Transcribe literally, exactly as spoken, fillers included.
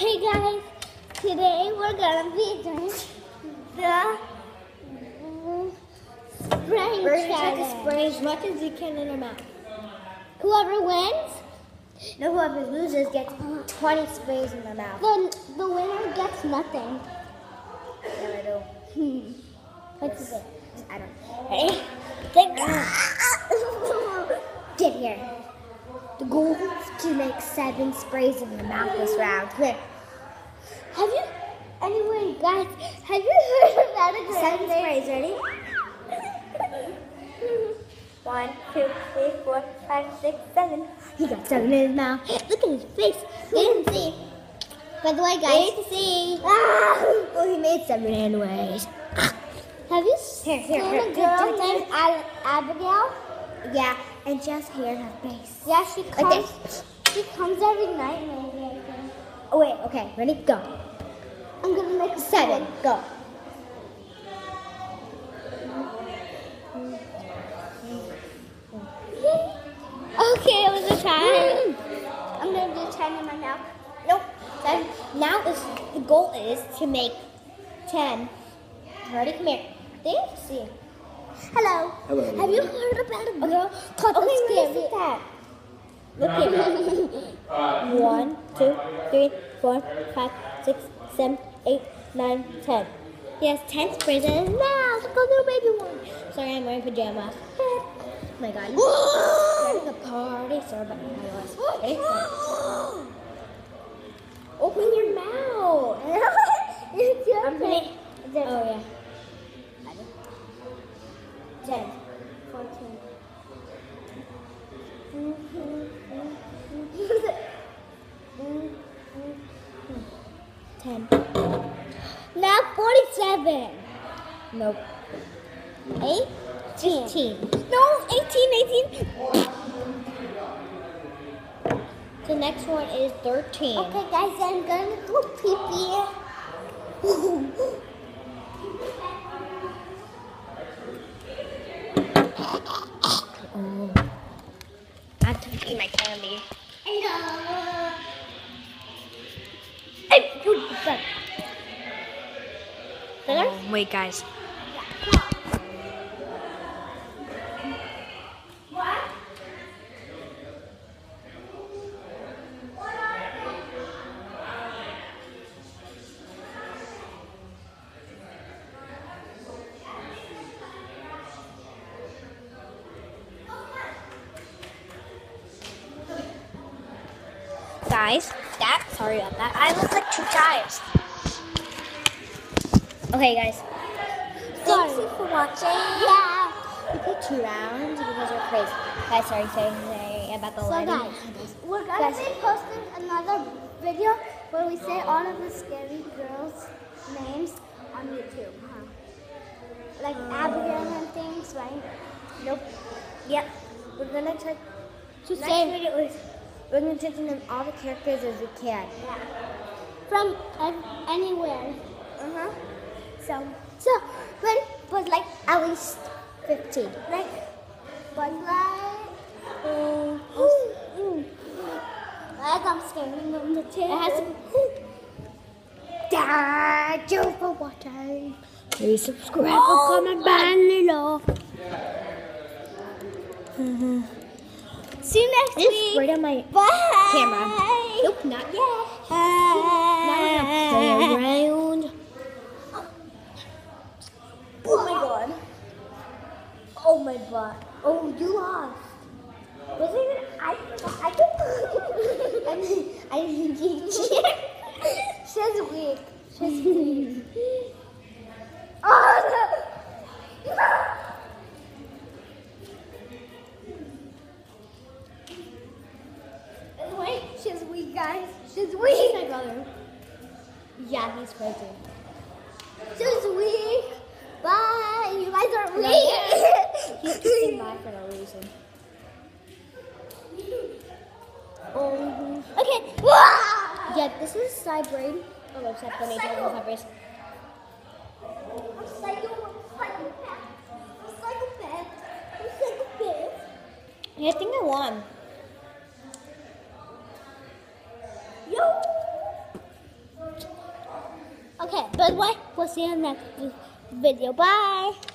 Hey guys, today we're gonna be doing the spraying We're gonna try to challenge. spray as much as you can in our mouth. Whoever wins, No, whoever loses gets twenty sprays in their mouth. the the winner gets nothing. Yeah, I do. Hmm. What is it? I don't. Ready? Think. Get here. The goal is to make seven sprays in your mouth this round. Clear. Have you, anyway, guys? Have you heard about a Seven grande? sprays. Ready? One, two, three, four, five, six, seven. He got seven in his mouth. Look at his face. They didn't see. By the way, guys, Wait to see. Ah! Well, he made seven anyways. have you Here, here, seen here. a girl Take, take, named Al- Abigail? Yeah, and just hair in her face. Yeah, she Like comes. this. She comes every night, maybe. I think. Oh wait, okay, ready? Go. I'm gonna make Seven. Go. Okay, it was a try. I'm gonna do ten in my mouth. Nope. Seven. Now is the goal is to make ten. Ready? Come here. There. See. Hello. Hello. Have you heard about a girl called Okay, the where is Scary? that? Look here. One, two, three, four, five, six, seven, eight, nine, ten. He has ten sprays in his mouth. Look, a little baby one. Sorry, I'm wearing pajamas. Oh my god. Starting a party. Sorry about my voice. Ready? Open your mouth. It's your I'm turn. ready. Oh yeah. Ten. fourteen. Ten. Now forty-seven. Nope. Eighteen. Fifteen. No, eighteen, eighteen. The next one is thirteen. Okay, guys, I'm gonna go pee pee. Oh. I have to eat my candy. Hey, you suck. Oh, wait, guys. Guys, that, sorry about that. I look like two times. Okay, guys. Thank you for watching. Yeah. We put two rounds because we're crazy. Guys, sorry, sorry, sorry about the So lighting. guys, we're gonna Guys. be posting another video where we say all of the scary girls' names on YouTube, huh? Like Abigail and things, right? Nope. Yep. We're gonna try To next say video is we're gonna try to name all the characters as we can. from ev- anywhere. Uh huh. So So, but but like at least fifteen. like Bud Light. Mm. Mm. Like I'm scaring them the tail. It has to Thank you for watching. Please subscribe and comment down below. Mm-hmm. See you next Just week. right on my Bye. camera. Nope, not yet. Bye. Now we're gonna play around. Oh my god. Oh my god. Oh, you lost. Was it even? I. I didn't. I didn't. I didn't teach you. She's weak. She's weak. Oh, no. Wait, she's weak, guys. She's weak. My brother. Yeah, he's crazy. She's weak. Bye. You guys are No, weak. He's kissing bye for no reason. Um, Okay. Wah! yeah, this is side braid. Oh, website for me. Psycho. Side braid. I'm psycho. Psychopath. I'm psychopath. I'm psychopath. Yeah, I think I won. Yo! Okay, by the way, we'll see you in the next video. Bye.